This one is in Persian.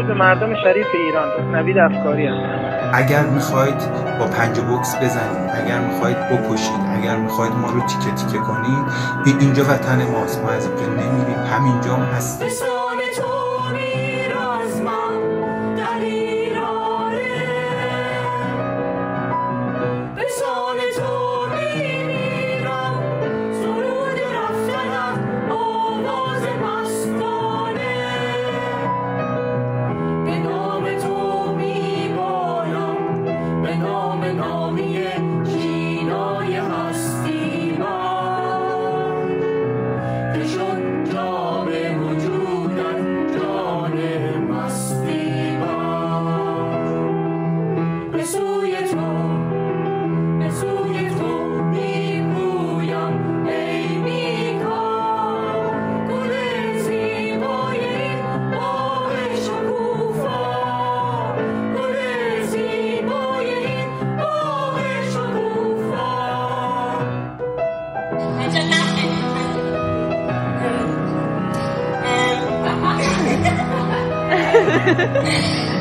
به مردم شریف ایران. نوید افکاری هستم. اگر میخواید با پنجه بوکس بزنید، اگر میخواید بکشید، اگر میخواید ما رو تیکه تیکه کنید، اینجا وطن ماست. ما از اینجا نمیریم، همینجا هم هستیم. Ha ha ha.